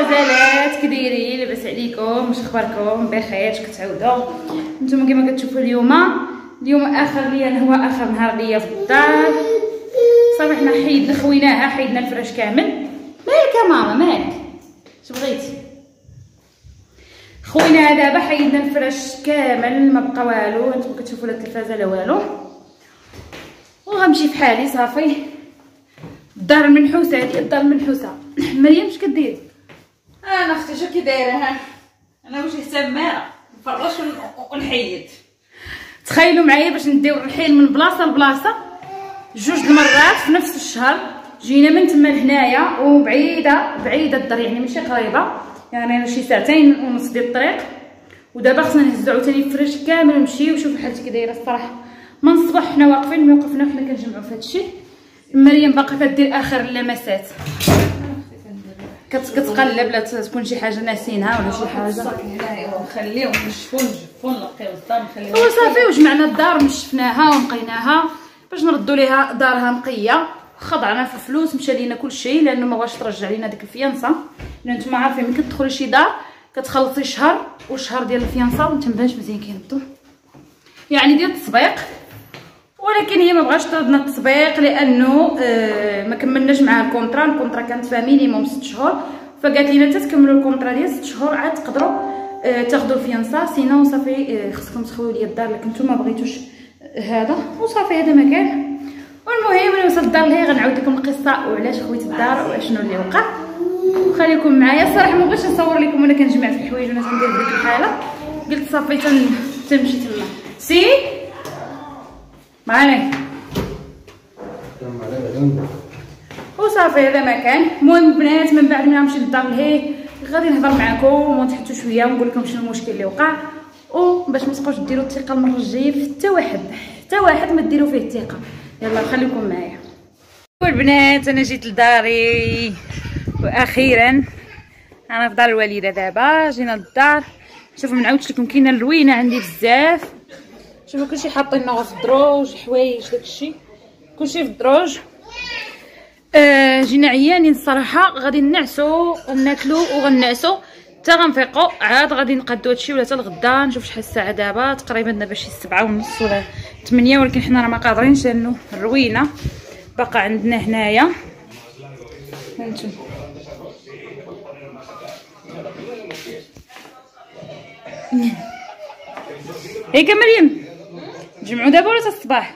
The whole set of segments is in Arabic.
غزالات كدايرين؟ لاباس عليكم؟ واش اخباركم؟ بخير؟ اش كتعاودوا نتوما كما كتشوفوا؟ اليوم اخر ليا، هو اخر نهار ليا في الدار. صافي حنا خويناها، حيدنا الفراش كامل. مالك يا ماما مالك؟ اش بغيتي؟ خويناها دابا، حيدنا الفراش كامل، ما بقى والو. نتوما كتشوفوا لا التلفازه لا والو، وغنمشي فحالي صافي. الدار المنحوسه، هادي الدار المنحوسه. مريم اش كديري؟ انا اختي شو كي دايره؟ ها انا واش تماره نفرش ونحيد. تخيلوا معايا باش نديو الرحيل من بلاصه لبلاصه 2 المرات في نفس الشهر. جينا من تما لهنايا، وبعيده الدار، يعني ماشي قريبه، يعني شي 2.5 ساعة ديال الطريق. ودابا خصنا نهزو عاوتاني الفراش كامل ونمشيو. شوفوا حالتي كي دايره الصراحه. من الصباح حنا واقفين، ملي وقفنا وحنا كنجمعوا في هادشي. مريم باقا كدير اخر اللمسات، كتقلب لا تكون شي حاجه ناسينها ولا شي حاجه. ونخليو نشفو نجفو نلقيو الدار نخليو صافي. وجمعنا الدار ونشفناها ونقيناها باش نردوا ليها دارها نقيه. خضعنا في الفلوس، مشى لينا كلشي، لانه ما بغاش ترجع لينا ديك الفيانصه. لان نتوما عارفين ملي كتدخلي شي دار كتخلصي شهر، وشهر ديال الفيانصه ومتنبانش مزيان كينبضوا، يعني ديال التسبيق. ولكن هي ما بغاش تردنا التسبيق لانه ما كملناش معاها الكونطرا كانت فيها مينيموم 6 شهور. فقالت لينا تتكملوا الكونطرا ديال 6 شهور عاد تقدروا تاخذوا الفيانصه، سينو صافي خصكم تخويو ليا الدار لكن نتوما ما بغيتوش هذا. وصافي هذا ما كان. والمهم ملي وصلت الدار لهي غنعاود لكم القصه وعلاش خويت الدار وشنو اللي وقع. خليكم معايا. الصراحه ما بغيتش نصور لكم وانا كنجمع في الحوايج وانا كندير في ديك الحاله. قلت صافي تمشي تما سي معايا وصافي هذا ما كان. المهم البنات من بعد ما نمشي للدار لهي غادي نهضر معكم ونتحدثوا شويه ونقول لكم شنو المشكل اللي وقع، وباش ما تبقاوش ديروا الثقه المره الجايه في حتى واحد ما ديروا فيه الثقه. يلا خليكم معايا. والبنات انا جيت لداري واخيرا. انا في دار الوالده دابا. جينا للدار. شوفوا ما نعاودش لكم، كاينه الروينه عندي بزاف. شوفوا كلشي حاطينه في الدروج، حوايج داكشي كلشي في الدروج. جينا عيانين الصراحه، غادي نعسو وناكلو وغنعسو حتى غنفيقو، عاد غادي نقادو هادشي ولا حتى الغدا. نشوف شحال الساعه دابا، تقريبا دابا شي 7:30 ولا 8، ولكن حنا راه ما قادرينش لانه الروينه باقا عندنا هنايا. هانتوما هيك مريم نجمعو دابا ولا حتى الصباح؟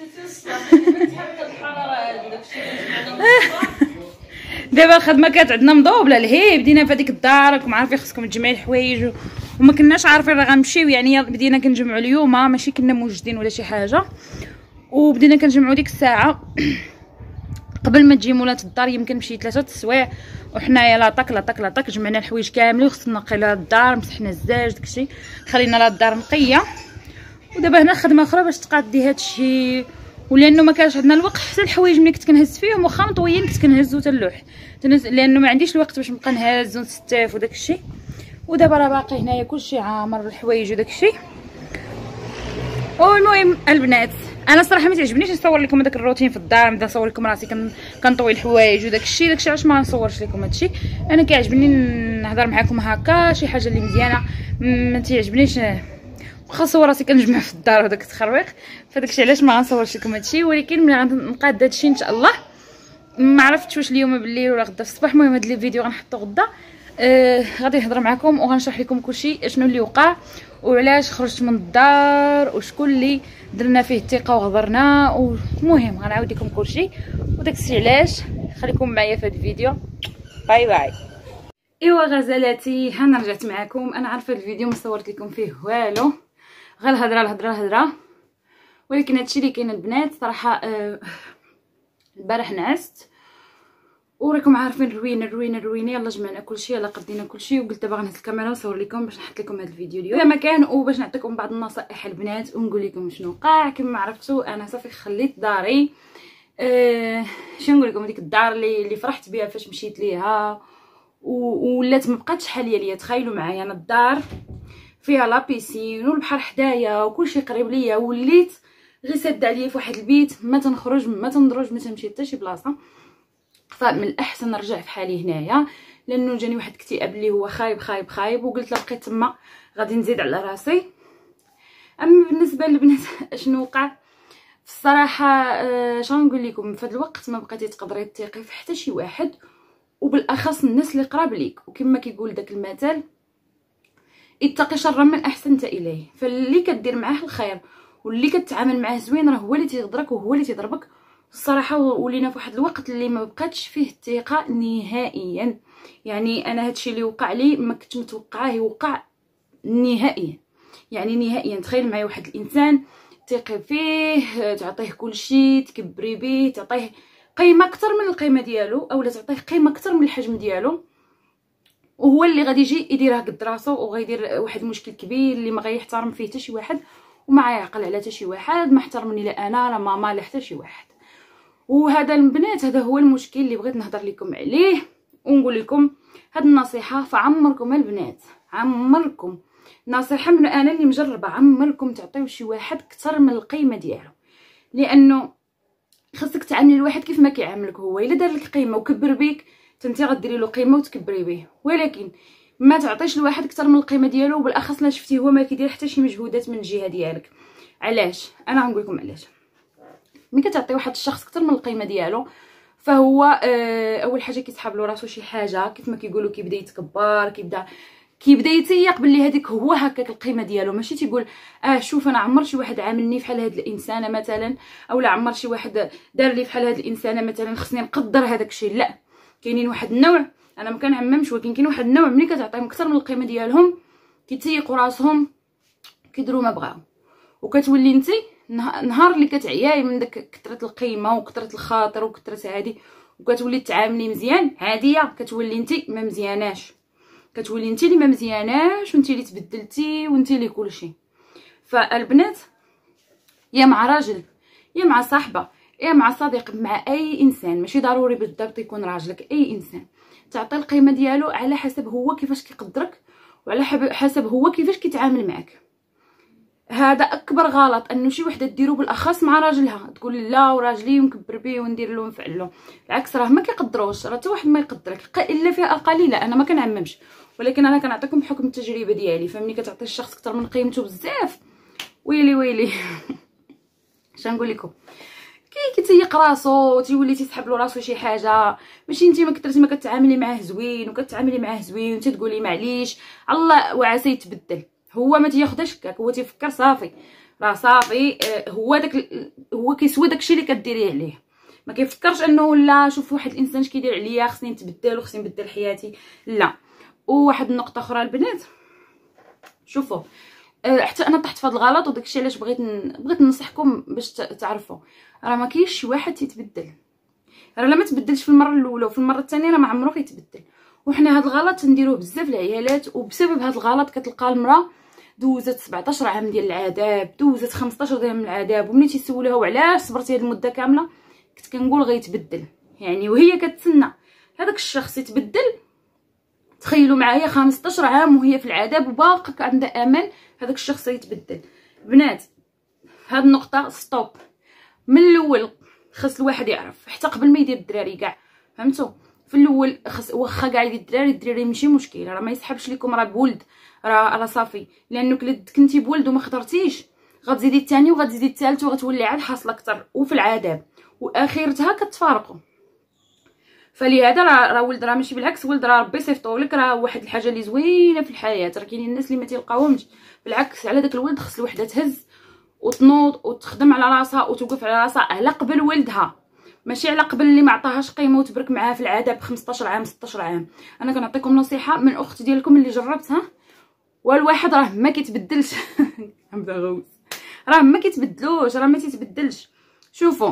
دابا الخدمه كانت عندنا مضوبله لهي. بدينا في هذيك الدار، راكم عارفين خصكم تجمعي الحوايج وما كناش عارفين راه غنمشيو، يعني بدينا كنجمعوا اليوم، ماشي كنا موجدين ولا شي حاجه. وبدينا كنجمعوا ديك الساعه قبل ما تجي مولات الدار، يمكن بشي 3 السوايع. وحنايا لاطاك جمعنا الحوايج كاملين وخصنا نقيلو الدار، مسحنا الزاج داكشي، خلينا لها الدار نقيه. ودابا هنا خدمه اخرى باش تقادي هادشي، ولانه ما كانش عندنا الوقت حتى الحوايج ملي كنت كنهز فيهم واخا مطويين كنت كنهزو حتى اللوح، لانه ما عنديش الوقت باش نبقى نهز ونستاف وداكشي. ودابا راه باقي هنايا كلشي عامر بالحوايج وداكشي. والمهم البنات انا صراحه ما تعجبنيش نصور لكم هذاك الروتين في الدار، نبدا نصور لكم راسي كنطوي الحوايج وداكشي علاش ما نصورش لكم هادشي. انا كيعجبني نهضر معكم هكا شي حاجه اللي مزيانه. ما تعجبنيش واخا نصور راسي كنجمع في الدار وداك التخرويق، فداكشي علاش ما غنصورش لكم هادشي. ولكن ملي غنقاد هادشي ان شاء الله، ما عرفتش واش اليوم بالليل ولا غدا في الصباح. المهم هاد الفيديو غنحطو غدا. غادي نهضر معكم وغنشرح لكم كلشي شنو اللي وقع وعلاش خرجت من الدار وشكون اللي درنا فيه الثقه وهضرنا. والمهم غنعاود لكم كلشي وداكشي علاش. خليكم معايا في هذا الفيديو. باي باي. ايوا غزالاتي، هانا رجعت معكم. انا عارفه الفيديو ما صورت لكم فيه والو، غير الهضره، ولكن هادشي اللي كاين البنات صراحه. البارح نعست وراكم عارفين الروينه يلا جمعنا كلشي، يلا قدينا كلشي، وقلت دابا غنهز الكاميرا ونصور لكم باش نحط لكم هذا الفيديو اليوم كما كان، وباش نعطيكم بعض النصائح البنات ونقول لكم شنو وقع. كما عرفتوا انا صافي خليت داري. شنو نقول لكم، ديك الدار اللي فرحت بها فاش مشيت ليها ولات ما بقاتش حاليه ليا. تخيلوا معايا انا الدار فيها لابيسين والبحر حدايا وكلشي قريب ليا، وليت غير ساده عليا في واحد البيت، ما تنخرج ما تندرج ما تمشي حتى شي بلاصه. فمن الاحسن نرجع في حالي هنايا. لانه جاني واحد اكتئاب اللي هو خايب خايب خايب، وقلت لا بقيت تما غادي نزيد على راسي. اما بالنسبه للبنات اشنو وقع في الصراحه، شنو نقول لكم، في هذا الوقت ما بقيتي تقدري تثيقي في حتى شي واحد، وبالاخص الناس اللي قراب ليك. وكما كيقول داك المثل اتقي شر من احسنت اليه. فاللي كدير معاه الخير واللي كتعامل معاه زوين راه هو اللي تيغدرك وهو اللي تيضربك. الصراحه ولينا في واحد الوقت اللي ما بقاتش فيه الثقه نهائيا. يعني انا هادشي اللي وقع لي ما كنت متوقعاه يوقع نهائيا، يعني نهائيا. تخيل معايا واحد الانسان تيقي فيه، تعطيه كل شيء، تكبري به، تعطيه قيمه اكثر من القيمه ديالو، اولا تعطيه قيمه اكثر من الحجم ديالو، وهو اللي غادي يجي يديرها قد راسو وغيدير واحد المشكل كبير اللي ما غيحترم فيه حتى شي واحد وما يعقل على حتى شي واحد، ما احترمني لا انا لا ماما لا حتى شي واحد. وهذا البنات هذا هو المشكل اللي بغيت نهضر لكم عليه ونقول لكم هاد النصيحه. فعمركم البنات، عمركم، نصيحه من انا اللي مجربه، عمركم تعطيو شي واحد اكثر من القيمه ديالو، لانه خاصك تعاملي الواحد كيف ما كيعاملك هو. الا دار لك قيمه وكبر بيك تنتي غديري له قيمه وتكبري به، ولكن ما تعطيش الواحد اكثر من القيمه ديالو، وبالاخص لا شفتيه هو ما كيدير حتى شي مجهودات من الجهه ديالك. علاش؟ انا غنقول لكم علاش. ملي كتعطي واحد الشخص اكثر من القيمه ديالو فهو اول حاجه كيسحب له راسو شي حاجه، كيف ما كيقولوا كيبدا يتكبر، كيبدا يتيق باللي هذيك هو هكاك القيمه ديالو. ماشي تيقول شوف انا عمر شي واحد عاملني بحال هاد الانسانه مثلا، اولا عمر شي واحد دار لي بحال هاد الانسانه مثلا، خصني نقدر هذاك الشيء. لا، كاينين واحد النوع، انا ما كنعممش، ولكن كاين واحد النوع ملي كتعطيهم اكثر من القيمه ديالهم كيتيقوا راسهم، كيديروا ما بغاو، وكتولي انت نهار اللي كتعياي من داك كثره القيمه وكثره الخاطر وكثره هادي وكتولي تعاملي مزيان عاديه، كتولي انت ما مزياناش، كتولي انت اللي ما مزياناش وانت اللي تبدلتي وانت اللي كلشي. فالبنات يا مع راجل يا مع صاحبه يا مع صديق، مع اي انسان، ماشي ضروري بالضبط يكون راجلك، اي انسان تعطي القيمه ديالو على حسب هو كيفاش كيقدرك وعلى حسب هو كيفاش كيتعامل معك. هذا اكبر غلط انه شي وحده ديرو بالاخص مع راجلها، تقول لا وراجلي ونكبر بيه وندير له ونفعل له. العكس، راه ما كيقدروش، راه حتى واحد ما يقدرك الا فئه قليله. انا ما كنعممش، ولكن انا كنعطيكم بحكم التجربه ديالي. فملي كتعطي الشخص اكثر من قيمته بزاف، ويلي ويلي اش نقول لكم، كيتيق راسو، تيولي تيسحب له راسو شي حاجه. ماشي انت ما كثرتي ما كتعاملي معاه زوين وكتعاملي معاه زوين وانت تقولي معليش الله وعسى يتبدل، هو ما تياخدش هكاك، هو تيفكر صافي راه صافي، هو داك هو كيسوى داكشي اللي كديريه عليه. ما كيفكرش انه لا شوف واحد الانسان اش كيدير عليا خصني نتبدل وخصني نبدل حياتي، لا. وواحد النقطه اخرى البنات، شوفوا، حتى انا طحت في هذا الغلط، وداكشي علاش بغيت ننصحكم باش تعرفوا راه ما كاينش شي واحد تيتبدل. راه لا ما تبدلش في المره الاولى وفي المره الثانيه راه ما عمرو كيتبدل. وحنا هذا الغلط نديروه بزاف العيالات، وبسبب هذا الغلط كتلقى المراه دوزت 17 عام ديال العذاب، دوزت 15 عام من العذاب، وملي تيسولوها وعلاش صبرتي هذه المده كامله كنت كنقول غيتبدل. يعني وهي كتسنى هذاك الشخص يتبدل. تخيلوا معايا 15 عام وهي في العذاب وباقا عندها امل هذاك الشخص يتبدل. بنات هاد النقطه ستوب من الاول، خاص الواحد يعرف حتى قبل ما يدير الدراري كاع، فهمتوا؟ في الاول خاص واخا كاع يدير الدراري ماشي مشكل، راه ما يسحبش لكم راه بولد، راه صافي، لانك كنتي بولد وما خضرتيش غتزيدي الثاني وغتزيدي الثالث وغتولي عاد حاصله اكثر وفي العذاب، واخرتها كتفارقوا. فلهذا راه ولد راه ماشي بالعكس، ولد راه ربي يصيفطو لك، راه واحد الحاجه اللي زوينه في الحياه. راه كاينين الناس اللي ما تيلقاوهمش، بالعكس على داك الولد خص الوحده تهز وتنوض وتخدم على راسها وتوقف على راسها على قبل ولدها، ماشي على قبل اللي ما عطاهاش قيمه وتبرك معاه في العذاب 15 عام 16 عام. انا كنعطيكم نصيحه من اخت ديالكم اللي جربتها، والواحد راه ما كيتبدلش نبدا غوز، راه ما كيتبدلوش، راه ما تيتبدلش. شوفوا،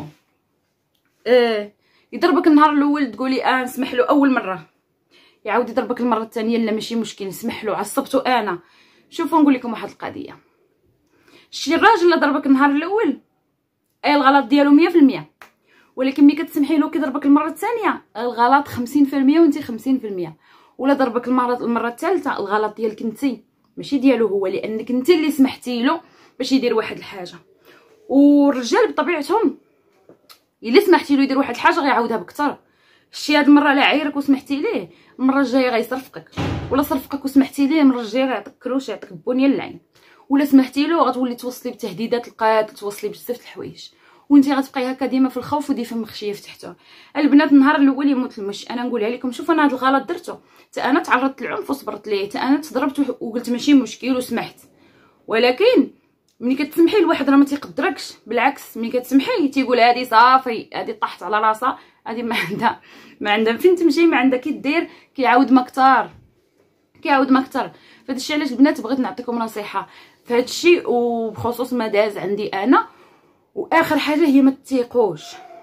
يضربك النهار الاول تقولي نسمح له اول مره، يعاود يضربك المره الثانيه لا ماشي مشكل نسمح له، عصبته انا. شوفوا نقول لكم واحد القضيه، شي الراجل اللي ضربك النهار الاول اي الغلط ديالو 100%، ولكن ملي كتسمحي له كيضربك المره الثانيه الغلط 50% وانت 50%. ولا ضربك المره الثالثه الغلط ديالك انت ماشي ديالو هو، لانك انت اللي سمحتي له باش يدير واحد الحاجه. والرجال بطبيعتهم الا سمحتي له يدير واحد الحاجه غيعاودها بكثر، شتي هاد المره لا عايرك وسمحتي ليه، المره الجايه غيصرفقك، ولا صرفقك وسمحتي ليه المره الجايه غيعطيك كروش، يعطيك بنيه للعين، ولا سمحتي له غتولي توصلي بتهديدات القتل، توصلي بزاف د الحوايج، وانتي غتبقاي هكا ديما في الخوف وديما مخشيه في تحته. البنات النهار الاول يموت المش، انا نقولها لكم شوف انا هاد الغلط درته، حتى انا تعرضت للعنف وصبرت ليه، حتى انا تضربت وقلت ماشي مشكل وسمحت، ولكن ملي كتسمحي لواحد راه ما تيقدركش، بالعكس ملي كتسمحي تيقول هادي صافي، هادي طاحت على راسها، هادي ما عندها فين تمشي، ما عندها كي دير، كيعاود ما كثار. فهاد الشيء علاش البنات بغيت نعطيكم نصيحه في هاد الشيء، وبخصوص ما داز عندي انا. واخر حاجه هي ما تثيقوا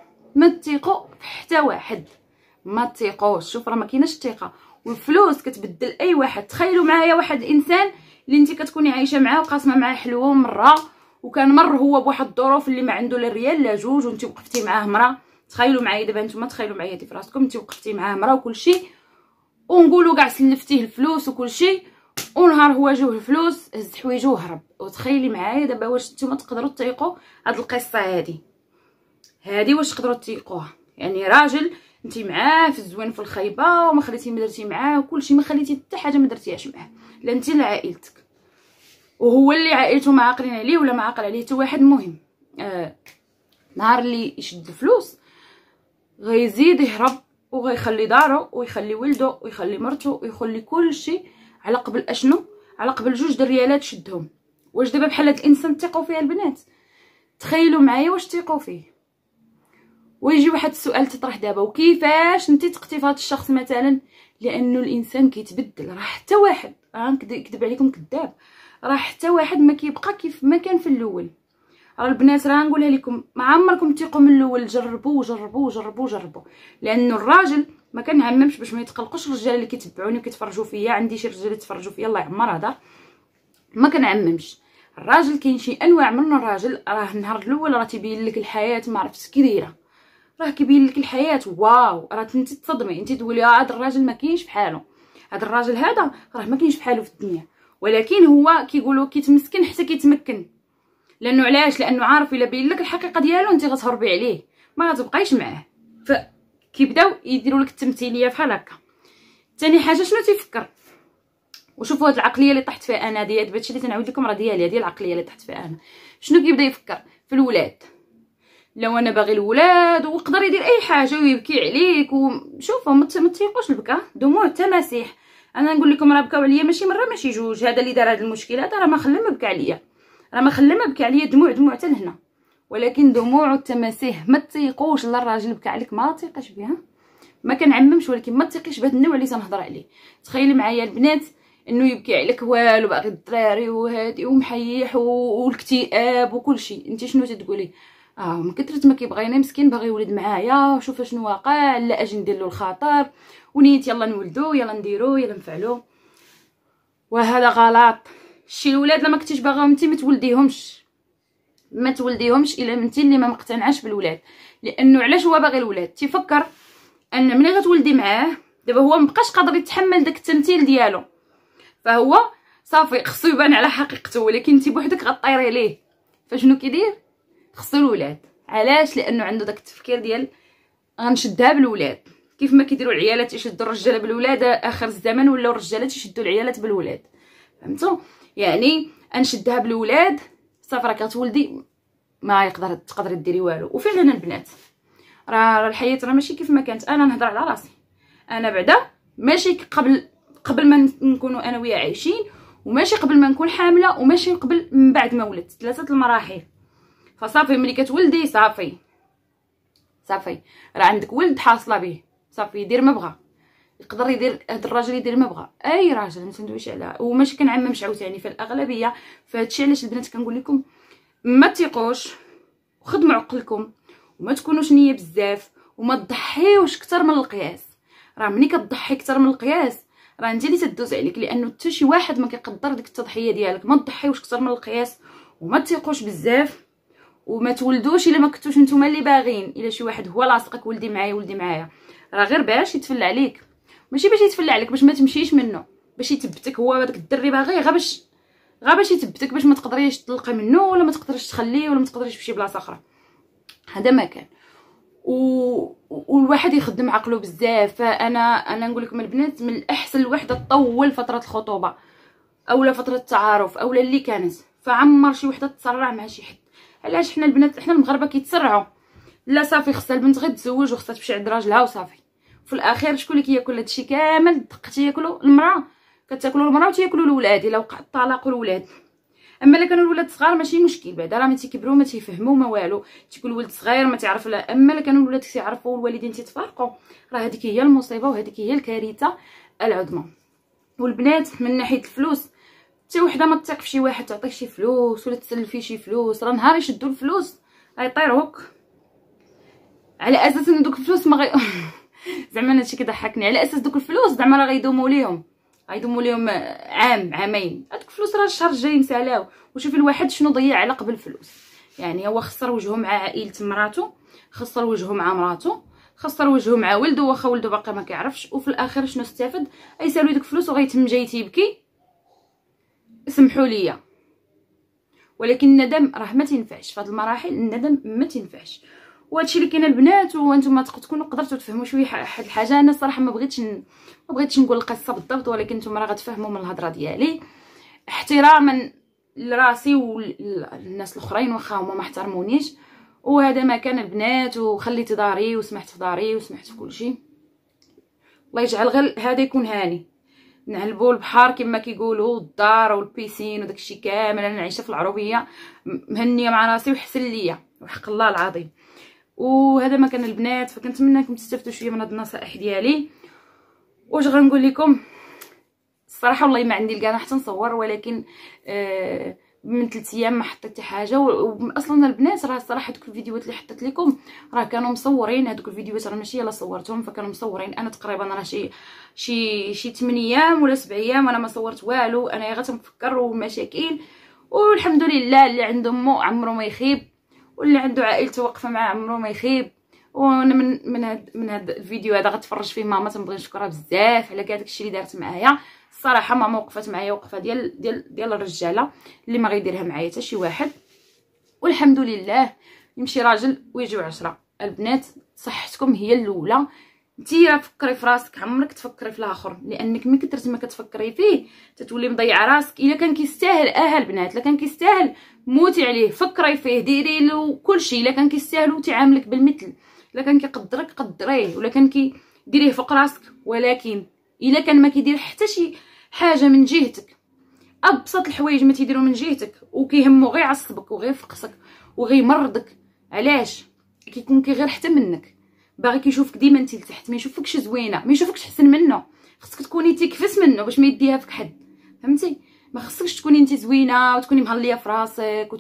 في حتى واحد، ما تثيقوش. شوف راه ما كايناش الثقه، والفلوس كتبدل اي واحد. تخيلوا معايا واحد الانسان اللي انت كتكوني عايشه معاه وقاسمه معاه حلوه مره، وكان مر هو بواحد الظروف اللي ما عنده لا ريال لا جوج، وانت وقفتي معاه مرة. تخيلوا معايا دابا نتوما، تخيلوا معايا في راسكم انت وقفتي معاه مرة وكل شيء، ونقولوا كاع سلفتيه الفلوس وكل شيء، ونهار هو جوه الفلوس هز حوايجو وهرب. وتخيلي معايا دابا واش نتوما تقدروا تطيقوا هاد القصه هادي واش تقدروا تطيقوها؟ يعني راجل انت معاه في الزوين في الخيبه، وما خليتي ما درتي معاه وكلشي، ما خليتي حتى حاجه ما درتيهاش معاه، لا انت لا عائلتك، وهو اللي عائلته ما عاقلين عليه ولا ما عاقل عليه حتى واحد. مهم نهار اللي يشد الفلوس غيزيد يهرب، وغيخلي دارو ويخلي ولده ويخلي مرته ويخلي كل شيء، على قبل اشنو؟ على قبل 2 ريالات شدهم. واش دابا بحال هاد الانسان تيقوا فيه البنات؟ تخيلوا معايا واش تيقوا فيه. ويجي واحد السؤال تطرح دابا، وكيفاش انت تقتي في هذا الشخص مثلا؟ لانه الانسان كيتبدل، راه حتى واحد نكذب عليكم كذاب، راه حتى واحد ما كيبقى كيف ما كان في الاول. راه البنات راه نقولها لكم، ما عمركم تيقوا من الاول، جربوا، لانه الراجل ما كنعممش باش ما يتقلقوش الرجال اللي كيتبعوني وكيتفرجوا فيا، عندي شي رجال يتفرجوا فيا الله يعمر هذا، ما كنعممش. الراجل كاين شي انواع من الراجل، راه النهار الاول راه تيبين لك الحياه ما عرفتش كي دايره، راه كيبين لك الحياه واو، راه انت تصدمي، انت تقولي هذا الراجل ما كاينش بحاله، هذا الراجل هذا راه ما كاينش بحاله في الدنيا. ولكن هو كيقولوا كيتمسكن حتى كيتمكن، لانه علاش؟ لانه عارف الا بين لك الحقيقه ديالو انت غتهربي عليه، ما غتبقايش معاه، فكيبداو يديروا لك التمثيليه بحال هكا. ثاني حاجه شنو تيفكر؟ وشوفوا هاد العقليه اللي طحت فيها انا، ديال هادشي اللي تنعاود لكم راه ديالي، هذه العقليه اللي طحت فيها انا. شنو كيبدا يفكر؟ في الولاد. لو انا باغي الولاد، ويقدر يدير اي حاجه ويبكي عليك، وشوفوا ما تيقوش البكا، دموع التماسيح. انا نقول لكم راه بكاو عليا ماشي مره ماشي جوج، هذا اللي دار هاد المشكله هذا راه ما خلى ما بكى عليا، راه ما خلى ما بكى عليا دموع حتى لهنا. ولكن دموع التماسيح ما تيقوش، لا الراجل بكى عليك ما تيقيش بها، ما كنعممش، ولكن ما تيقيش بهذا النوع اللي تنهضر عليه. تخيلي معايا البنات انه يبكي عليك والو، باغي الدراري وهادي ومحيح والاكتئاب وكل شيء، انت شنو تتقولي؟ من كثرت ما كيبغيني مسكين باغي يولد معايا، شوف شنو واقع، لا اجي ندير له الخطر ونيت يلا نولدو يلا نديرو يلا نفعلو. وهذا غلط. شي الولاد لما كنتيش باغاهم انت ما تولديهمش الا انت اللي ما مقتنعاش بالولاد. لانه علاش هو باغي الولاد؟ تيفكر ان ملي غتولدي معاه دابا هو مبقاش قادر يتحمل داك التمثيل ديالو، فهو صافي خصو يبان على حقيقته، ولكن انت بوحدك غطيري ليه. فشنو كيدير؟ خصو الولاد. علاش؟ لانه عنده داك التفكير ديال غنشدها بالولاد، كيف ما كيديروا العيالات يشدوا الرجاله بالولاد اخر الزمن، ولاو الرجالات يشدوا العيالات بالولاد. فهمتوا؟ يعني انشدها بالولاد صافي راه كتولدي ما تقدر ديري والو. وفعلا البنات راه الحياه راه ماشي كيف ما كانت. انا نهضر على راسي، انا بعدا ماشي قبل ما نكونوا انا وياه عايشين، وماشي قبل ما نكون حامله، وماشي قبل من بعد ما ولدت، 3 المراحل. فصافي ملي كتولدي صافي راه عندك ولد حاصله به، صافي يدير ما بغى، يقدر يدير هاد الراجل يدير ما بغى، اي راجل ما تندويش على، وماشي كنعممش عاوتاني في الاغلبيه. فهادشي علاش البنات كنقول لكم ما تيقوش، وخدموا عقلكم، وما تكونوش نيه بزاف، وما تضحيوش اكثر من القياس. راه ملي كتضحي اكثر من القياس راه انت اللي تدوز عليك، لانه حتى شي واحد ما كيقدر ديك التضحيه ديالك. ما تضحيوش اكثر من القياس، وما تيقوش بزاف، وما تولدوش الا ما كنتوش نتوما اللي باغين. الا شي واحد هو لاصقك ولدي معايا راه غير باش يتفلى عليك، ماشي باش يتفلى عليك باش ما تمشيش منه، باش يثبتك. هو داك الدري باغي غير باش يثبتك، باش ما تقدريش تطلقي منه، ولا ما تقدريش تخليه، ولا ما تقدريش تمشي بلاصه اخرى. هذا ما كان. والواحد يخدم عقله بزاف. فانا نقول لكم البنات من الاحسن الوحده تطول فتره الخطوبه اولا فتره التعارف اولا اللي كانت، فعمر شي وحده تسرع مع شي حد. علاش حنا البنات حنا المغاربه كيتسرعوا؟ لا صافي خصها البنت غير تزوج وخصها تمشي عند راجلها وصافي. في الاخير شكون اللي كياكل هادشي كامل؟ دق تياكلوا المراه، كتاكلوا المراه وتياكلوا الولاد الا وقع الطلاق والولاد. اما الا كانوا الولاد صغار ماشي مشكل، بعدا راه ما تيكبروا ما تيفهموا ما والو، تيكون ولد صغير ما تعرف لا. اما الا كانوا الولاد تيعرفوا والوالدين تيتفارقوا راه هذيك هي المصيبه وهذيك هي الكارثه العظمى. والبنات من ناحيه الفلوس حتى وحده ما تثق في شي واحد تعطيك شي فلوس ولا تسلفي شي فلوس، راه نهار يشدوا الفلوس غيطيروك على اساس ان دوك الفلوس ما زعما هادشي كيضحكني، على اساس دوك الفلوس زعما راه غيدوموا ليهم عام عامين. هادوك الفلوس راه الشهر الجاي مسالاو. وشوفي الواحد شنو ضيع على قبل الفلوس، يعني هو خسر وجهه مع عائله مراته، خسر وجهه مع مراته، خسر وجهه مع ولده واخا ولده باقي ما كيعرفش، وفي الاخر شنو استفاد؟ غيسالو ديك الفلوس وغيتم جاي تيبكي. سمحوا لي ولكن الندم راه ما تنفعش في هذه المراحل، الندم ما تنفعش. وهادشي اللي كاين البنات وانتم تكونوا قدرتوا تفهموا شويه واحد الحاجه. انا الصراحه ما بغيتش نقول القصه بالضبط، ولكن نتوما راه غتفهموا من الهضره ديالي احتراما لراسي والناس الاخرين واخا هما ما احترمونيش. وهذا ما كان البنات، وخليت داري وسمحت في داري وسمحت في كل شيء. الله يجعل غير هذا يكون هاني، نعلبوا البحر كما كيقولوا، الدار والبيسين وداكشي كامل. انا عايشه في العروبيه مهنيه مع راسي وحسن ليا وحق الله العظيم. وهذا ما كان البنات، فكنتمنى انكم تستافدوا شويه من هاد النصائح ديالي. واش غنقول لكم الصراحه والله ما عندي الكان حتى نصور، ولكن من 3 ايام ما حطيت حتى حاجه. واصلا البنات راه الصراحه دوك الفيديوهات اللي حطيت لكم راه كانوا مصورين، هذوك الفيديوهات راه ماشي يلا صورتهم، فكانوا مصورين. انا تقريبا راه شي 8 ايام ولا 7 ايام وانا ما صورت والو. انا غير تنفكر والمشاكل. والحمد لله اللي عنده مو عمره ما يخيب، واللي عنده عائلته واقفه معاه عمره ما يخيب. وانا من هاد الفيديو هذا غتفرج فيه ماما، تنبغي نشكرها بزاف على كاع داكشي اللي دارت معايا. الصراحه ماما وقفت معايا وقفه ديال الرجاله اللي ما غيديرها معايا حتى شي واحد. والحمد لله يمشي راجل ويجيو 10. البنات صحتكم هي الاولى. نتيا فكري في راسك، عمرك تفكري في الاخر، لانك من كثرت ما كتفكري فيه تتولي مضيعه راسك. الا كان كيستاهل البنات، الا كان كيستاهل موتي عليه، فكري فيه، ديري له كلشي. الا كان كيستاهل تعاملك بالمثل، الا كان كيقدرك قدريه، ولا كان كيديريه فوق راسك. ولكن الا كان ما كيدير حتى شي حاجه من جهتك، ابسط الحوايج ما تيديروا من جهتك، وكيهمو غير يعصبك وغير يفقسك وغير يمرضك، علاش؟ كيكون كيغير حتى منك، باغي كيشوفك ديما انت لتحت، ما يشوفكش زوينه، ما يشوفكش حسن منه. خصك تكوني تكفس منه باش ما يديها فيك حد، فهمتي؟ ما خصكش تكوني انت زوينه وتكوني مهليه في راسك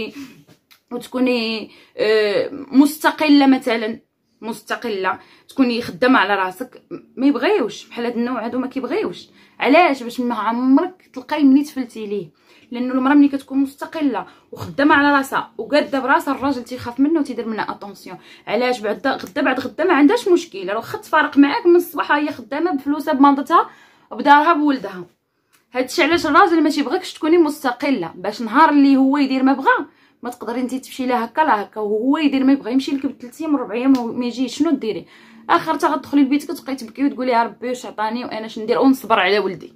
وتكوني مستقله مثلا، مستقله، تكوني خدامه على راسك. ما يبغيوش بحال هاد النوع هادو، ما كيبغيوش. علاش؟ باش ما عمرك تلقاي مني تفلتي ليه. لانه المراه ملي كتكون مستقله وخدامه على راسها وقاده براسها، الراجل تيخاف منه وتيدير منها اتونسيون. علاش؟ غدا بعد غدا ما عندهاش مشكل، راه واخا تفارق معاك من الصباح هي خدامه بفلوسها بماضتها بدارها بولدها. هادشي علاش الراجل ما تيبغيكش تكوني مستقله، باش نهار اللي هو يدير ما بغا ما تقدري انت تمشي لا هكا لا هكا، وهو يدير ما يبغى يمشي لك ب3 ايام و4 ايام وما يجيش. شنو ديري؟ اخر تا غتدخلي لبيتك وتبقاي تبكي وتقولي يا ربي واش عطاني وانا اش ندير ونصبر على ولدي.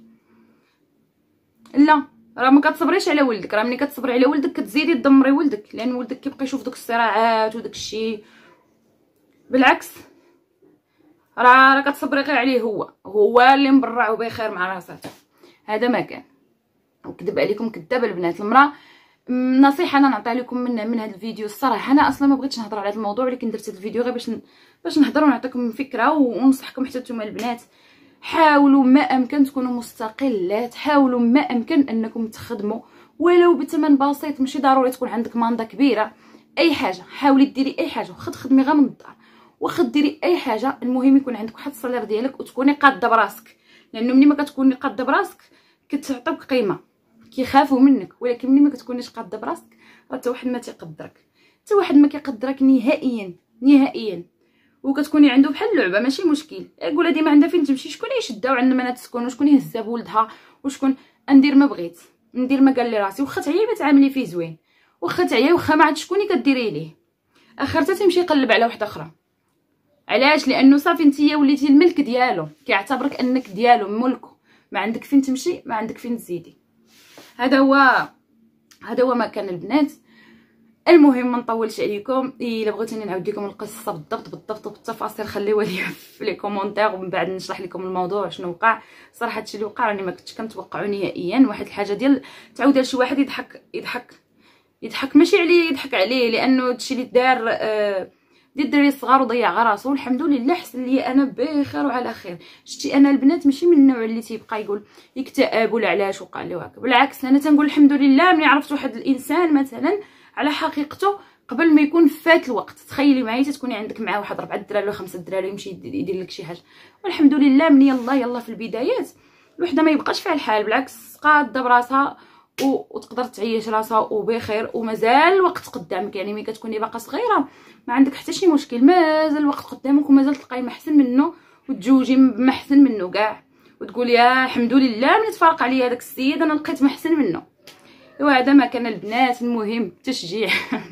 لا، راه ما كتصبريش على ولدك، راه ملي كتصبري على ولدك كتزيدي تدمري ولدك، لان ولدك كيبقى يشوف دوك الصراعات وداك الشيء. بالعكس راه كتصبري غير عليه، هو اللي مبرع وبخير مع راساته. هذا ما كان. وكذب عليكم كذابه البنات. المراه نصيحه انا نعطيها لكم من هذا الفيديو. الصراحه انا اصلا ما بغيتش نهضر على هذا الموضوع، ولكن درت هذا الفيديو غير باش نهضر ونعطيكم فكره وننصحكم حتى نتوما البنات. حاولوا ما امكن تكونوا مستقلات، حاولوا ما امكن انكم تخدموا ولو بثمن بسيط. ماشي ضروري تكون عندك ماندا كبيره، اي حاجه حاولي ديري اي حاجه، واخا تخدمي غير من الدار، واخا ديري اي حاجه، المهم يكون عندك واحد الصالير ديالك وتكوني قاده براسك. لانه ملي ما كتكوني قاده براسك كتعطيوك قيمه، كيخافوا منك. ولكن ملي ما كتكونيش قاده براسك راه حتى واحد ما تيقدرك، حتى واحد ما كيقدرك نهائيا نهائيا. وكتكوني عنده بحال اللعبه ماشي مشكل، قولها ديما عندها فين تمشي، شكون يشدها وعندها ما تسكن، وشكون يهزها بولدها، وشكون ندير ما بغيت، ندير ما قال لي راسي. واخا تعيي ما تعاملي فيه زوين، واخا تعيي واخا ما عاد شكون كديري ليه، اخر حتى تمشي يقلب على واحده اخرى. علاش؟ لانه صافي نتيا وليتي الملك ديالو، كيعتبرك انك ديالو ملكه، ما عندك فين تمشي، ما عندك فين تزيدي. هذا هو مكان البنات. المهم ما نطولش عليكم، الا بغيتوني نعاود لكم القصه بالضبط بالتفاصيل خليوها لي في لي كومونتير، ومن بعد نشرح لكم الموضوع شنو وقع. صراحه هادشي اللي وقع راني ما كنتش كنتوقعو نهائيا. واحد الحاجه ديال تعاودها لشي واحد يضحك ماشي عليه، يضحك عليه، لانه هادشي اللي دار ديال الدراري الصغار وضيع غير راسو. الحمد لله حسن لي انا بخير وعلى خير. شتي انا البنات ماشي من النوع اللي تيبقى يقول يكتئب ولا علاش وقع له هكا، بالعكس انا تنقول الحمد لله ملي عرفت واحد الانسان مثلا على حقيقته قبل ما يكون فات الوقت. تخيلي معايا تكوني عندك معاه واحد 4 دراري ولا 5 دراري يمشي يدير لك شي حاجه، والحمد لله من يلا في البدايات الوحده ما يبقاش فيها الحال، بالعكس قاده براسها وتقدر تعيش راسها وبخير، ومازال الوقت قدامك. يعني ملي كتكوني باقا صغيره ما عندك حتى شي مشكل، مازال الوقت قدامك ومازال تلقاي محسن منه وتجوجي محسن منه كاع، وتقولي يا الحمد لله ملي تفارق عليا هذاك السيد انا لقيت محسن منه. وهذا ما كان البنات. المهم تشجيع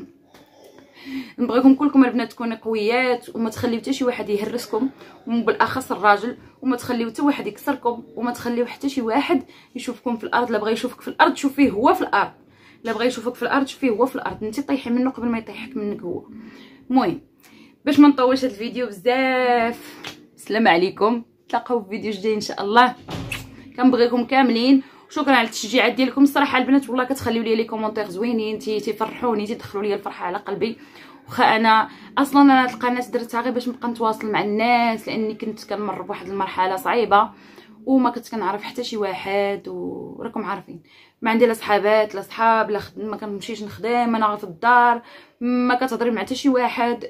نبغيكم كلكم البنات تكونوا قويات، وما تخليو حتى شي واحد يهرسكم، وبالاخص الراجل، وما تخليو حتى واحد يكسركم، وما تخليو حتى شي واحد يشوفكم في الارض. لا بغى يشوفك في الارض شوفيه هو في الارض، لا بغى يشوفك في الارض شوفيه هو في الارض، انت طيحي منه قبل ما يطيحك منك هو. المهم باش ما نطولش هذا الفيديو بزاف، السلام عليكم، تلاقاو في فيديو جديد ان شاء الله. كنبغيكم كاملين، شكرا على التشجيعات ديالكم. الصراحه البنات والله كتخليو لي كومونتير زوينين، تيفرحوني، تيدخلوا لي الفرحه على قلبي. واخا انا اصلا انا هاد القناه درتها غير باش نبقى نتواصل مع الناس، لاني كنت كنمر بواحد المرحله صعيبه وما كنت كنعرف حتى شي واحد، وراكم عارفين ما عندي لا صحابات لا صحاب لا خدمه، ما كنمشيش نخدم، انا في الدار ما كتهضري مع حتى شي واحد.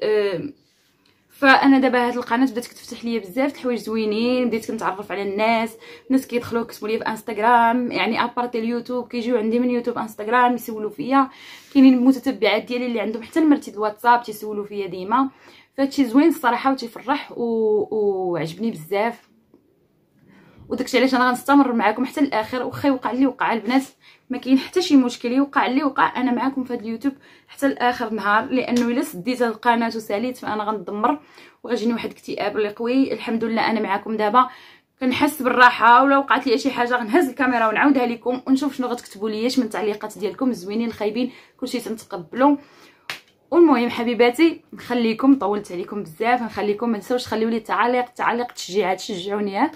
فانا دابا هاد القناه بدات كتفتح ليا بزاف د الحوايج زوينين، بديت كنتعرف على الناس كيدخلوا يكتبوا لي في انستغرام، يعني ابارتي اليوتيوب كيجيو عندي من يوتيوب انستغرام يسولوا فيا. كاينين المتتبعات ديالي اللي عندهم حتى نمرتي الواتساب تيسولوا فيا ديما، فهادشي زوين الصراحه وتيفرح وعجبني بزاف. وداكشي علاش انا غنستمر معكم حتى الاخر، واخا يوقع اللي وقع البنات ما كاين حتى شي مشكل، يوقع اللي وقع انا معكم في هذا اليوتيوب حتى لاخر نهار، لانه الا سديت هذه القناه وساليت فانا غندمر وغيجيني واحد الاكتئاب اللي قوي. الحمد لله انا معكم دابا كنحس بالراحه، ولا وقعت لي شي حاجه غنهز الكاميرا ونعاودها لكم ونشوف شنو غتكتبوا لي من التعليقات ديالكم الزوينين الخايبين، كلشي تنتقبلوا. والمهم حبيباتي نخليكم، طولت عليكم بزاف، نخليكم ما تنساوش تخليوا لي التعاليق تشجيعات، تشجعوني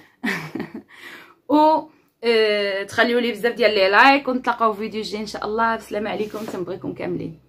و تخليوا لي بزاف ديال لي لايك، ونتلاقاو في فيديو جاي ان شاء الله. السلام عليكم، تنبغيكم كاملين.